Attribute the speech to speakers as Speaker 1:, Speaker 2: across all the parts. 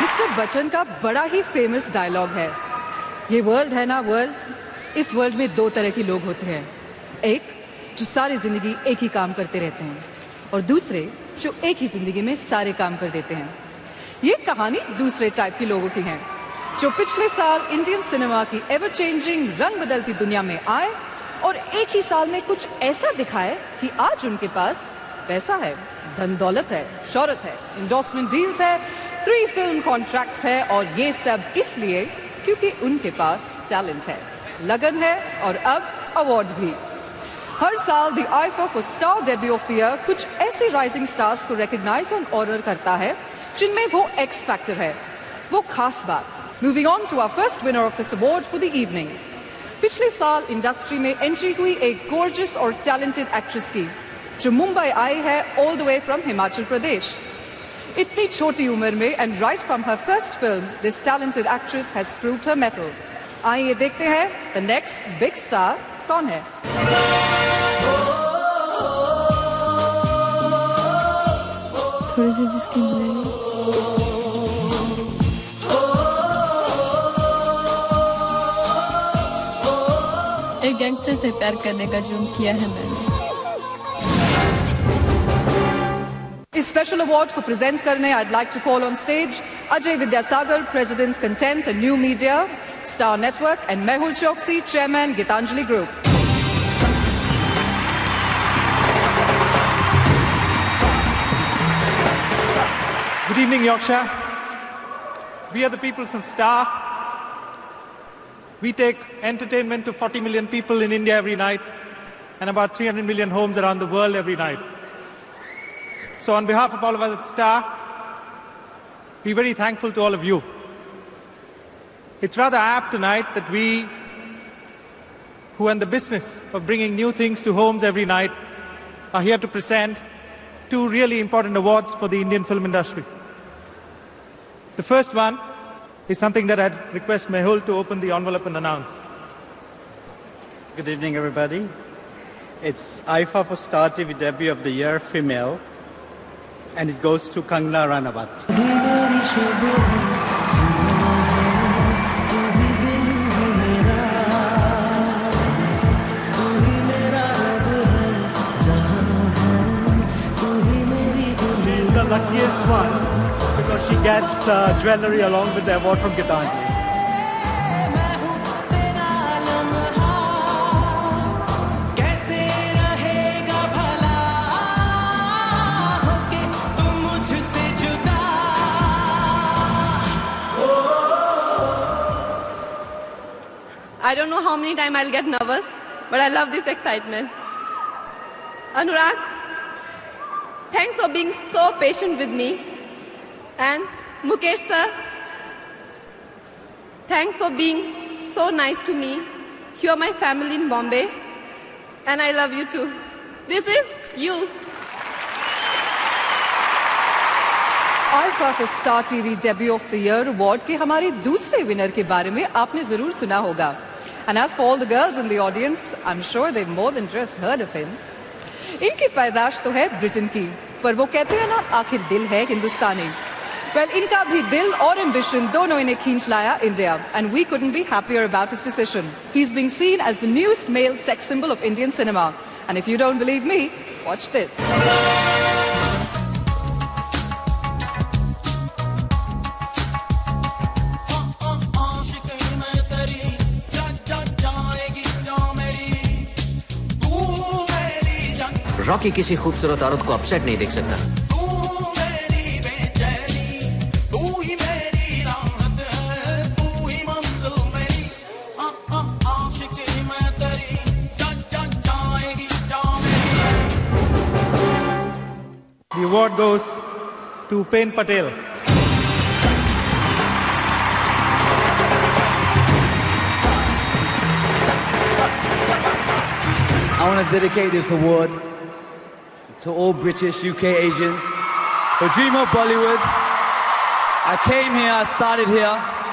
Speaker 1: Mister Bachchan का बड़ा ही famous dialogue है, ये वर्ल्ड है ना वर्ल्ड, इस वर्ल्ड में दो तरह के लोग होते हैं, एक जो सारी जिंदगी एक ही काम करते रहते हैं और दूसरे जो एक ही जिंदगी में सारे काम कर देते हैं। ये कहानी दूसरे टाइप के लोगों की है जो पिछले साल इंडियन सिनेमा की एवर चेंजिंग रंग बदलती दुनिया में आए और एक ही साल में कुछ ऐसा दिखाए कि आज उनके पास पैसा है, धन दौलत है, शोहरत है, इंडोर्समेंट डील्स है, 3 फिल्म कॉन्ट्रैक्ट्स है और ये सब इसलिए क्योंकि उनके पास टैलेंट है, लगन है और अब अवार्ड भी। हर साल the IIFA for star debut of the year कुछ ऐसे राइजिंग स्टार्स को रिकॉग्नाइज और ऑनर करता है जिनमें वो एक्स फैक्टर है, वो खास बात। Moving on to our first winner of this award for the evening. पिछले साल इंडस्ट्री में एंट्री हुई एक गॉर्जियस और टैलेंटेड एक्ट्रेस की जो मुंबई आई है all the way from Himachal Pradesh. इतनी छोटी उम्र में and right from her first film this talented actress has proved her mettle. आइए देखते हैं द नेक्स्ट बिग स्टार कौन है।
Speaker 2: थोड़ी सी विस्की मिलेगी। एक गैंगस्टर से प्यार करने का जुर्म किया है मैंने।
Speaker 1: इस स्पेशल अवार्ड को प्रेजेंट करने I'd like to call on stage Ajay Vidyasagar, President Content and New Media, Star Network, and Mehul Choksi, Chairman, Gitanjali Group.
Speaker 3: Good evening, Yorkshire. We are the people from Star. We take entertainment to 40 million people in India every night and about 300 million homes around the world every night. So on behalf of all of us at Star, we're very thankful to all of you. It's rather apt tonight that we, who are in the business of bringing new things to homes every night, are here to present 2 really important awards for the Indian film industry. The first one is something that I'd request Mehul to open the envelope and announce.
Speaker 4: Good evening, everybody. It's IFA for Star TV Debut of the Year Female, and it goes to Kangna Ranawat. She's the luckiest one because she gets jewelry along with the award from Gitanjali.
Speaker 5: I don't know how many times I'll get nervous, but I love this excitement. Anurag, thanks for being so patient with me. And Mukesh sir, thanks for being so nice to me. You are my family in Bombay, and I love you too. This is you.
Speaker 1: IIFA for star TV debut of the year award के हमारे दूसरे winner के बारे में आपने जरूर सुना होगा। And as for all the girls in the audience, I'm sure they've more than just heard of him. इनकी पैदाश तो है ब्रिटेन की, पर वो कहते हैं ना आखिर दिल है हिंदुस्तानी। Well, इनका भी दिल और ambition दोनों इन्हें खींच लाया India, and we couldn't be happier about his decision. He's being seen as the newest male sex symbol of Indian cinema. And if you don't believe me, watch this.
Speaker 6: Rocky किसी खूबसूरत औरत को upset नहीं देख सकता।
Speaker 3: The award goes to Pen Patel.
Speaker 7: I want to dedicate this award to all British, UK Asians who dream of Bollywood. I came here, I started here.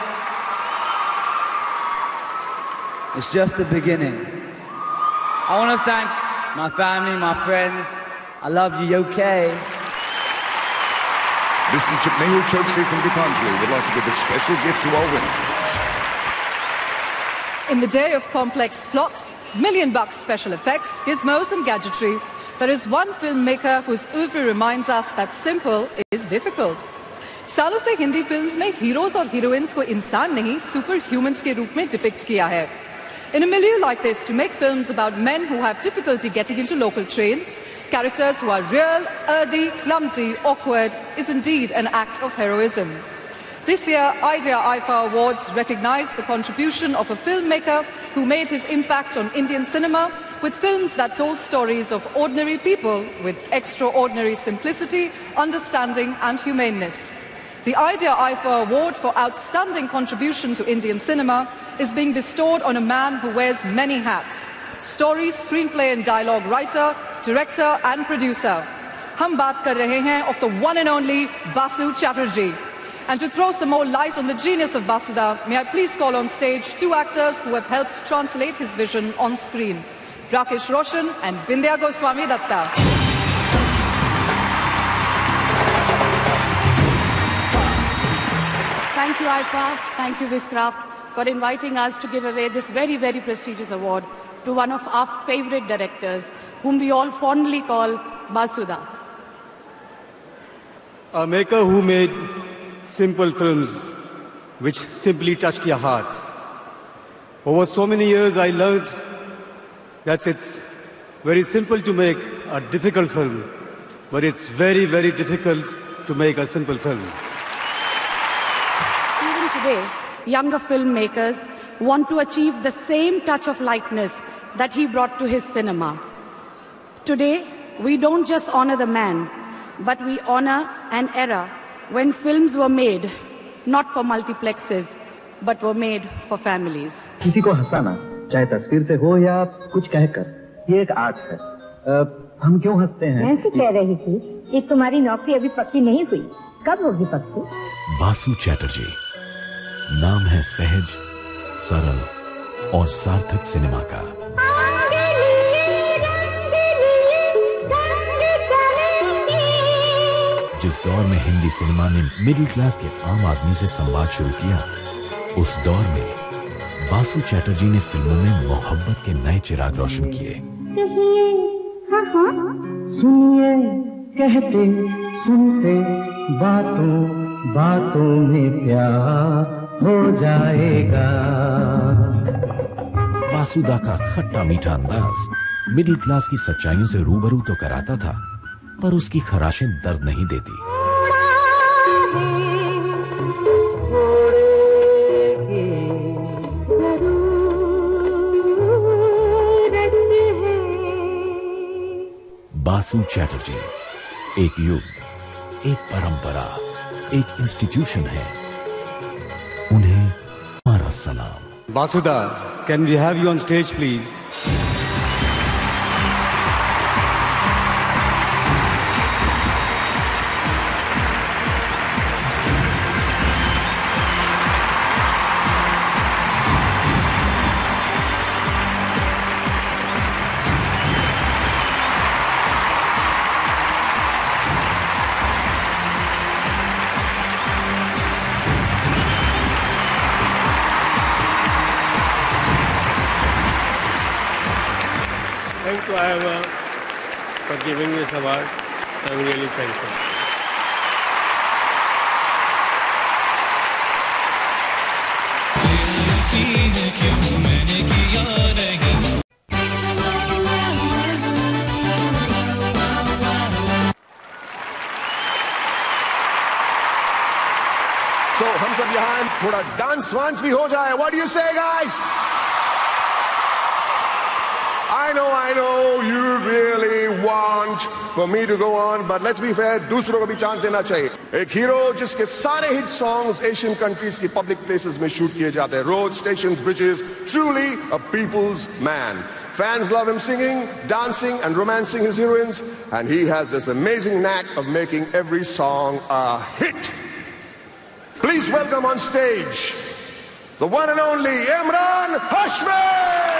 Speaker 7: It's just the beginning. I want to thank my family, my friends. I love you, UK.
Speaker 8: Mr. Mehul Choksi from Gitanjali would like to give a special gift to our winners.
Speaker 1: In the day of complex plots, $1,000,000 special effects, gizmos and gadgetry, there is one filmmaker whose oeuvre reminds us that simple is difficult. सालों से Hindi films में heroes और heroines को इंसान नहीं super humans के रूप में डिपिक्ट किया है. In a milieu like this, to make films about men who have difficulty getting into local trains, characters who are real, earthy, clumsy, awkward, is indeed an act of heroism. This year, Idea IFA Awards recognize the contribution of a filmmaker who made his impact on Indian cinema with films that told stories of ordinary people with extraordinary simplicity, understanding and humaneness. The Idea IFA Award for Outstanding Contribution to Indian Cinema is being bestowed on a man who wears many hats: story, screenplay and dialogue writer, director and producer. Hum baat kar rahe hain of the one and only Basu Chatterjee. And to throw some more light on the genius of Basuda, may I please call on stage two actors who have helped translate his vision on screen: Rakesh Roshan and Bindya Goswami Datta.
Speaker 9: Thank you, IFA. Thank you, Viscraft, for inviting us to give away this very, very prestigious award to one of our favorite directors, whom we all fondly call Basuda.
Speaker 10: A maker who made simple films which simply touched your heart. Over so many years, I learned that it's very simple to make a difficult film, but it's very, very difficult to make a simple film.
Speaker 9: Even today, younger filmmakers want to achieve the same touch of lightness that he brought to his cinema. Today, we don't just honor the man, but we honor an era when films were made not for multiplexes, but were made for families.
Speaker 11: किसी को हंसाना, चाहे तस्वीर से हो या कुछ कहकर, ये एक आर्ट है. हम क्यों हंसते हैं?
Speaker 12: मैं कह रही थी कि तुम्हारी नौकरी अभी पक्की नहीं हुई. कब होगी पक्की?
Speaker 13: बासु चैटर्जी नाम है सहज, सरल और सार्थक सिनेमा का. जिस दौर में हिंदी सिनेमा ने मिडिल क्लास के आम आदमी से संवाद शुरू किया, उस दौर में बासु चैटर्जी ने फिल्मों में मोहब्बत के नए चिराग रोशन किए.
Speaker 11: सुनिए कहते सुनते बातों बातों में प्यार हो जाएगा.
Speaker 13: बासुदा का खट्टा मीठा अंदाज मिडिल क्लास की सच्चाइयों से रूबरू तो कराता था, पर उसकी खराशें दर्द नहीं देती. बासु चैटर्जी एक युग, एक परंपरा, एक इंस्टीट्यूशन है. उन्हें हमारा सलाम.
Speaker 10: Basuda, can we have you on stage, please?
Speaker 14: Thank you, Iowa, for giving this award. I'm really thankful.
Speaker 15: So, हम सब यहाँ थोड़ा डांस वांस भी हो जाए. What do you say, guys? I know you really want for me to go on, but let's be fair, दूसरों को भी चांस देना चाहिए. एक हीरो जिसके सारे हिट सॉन्ग्स एशियन कंट्रीज की पब्लिक प्लेसेस में शूट किए जाते हैं. Road, stations, bridges, truly a people's man. Fans love him singing, dancing and romancing his heroines, and he has this amazing knack of making every song a hit. Please welcome on stage the one and only Imran Hashmi!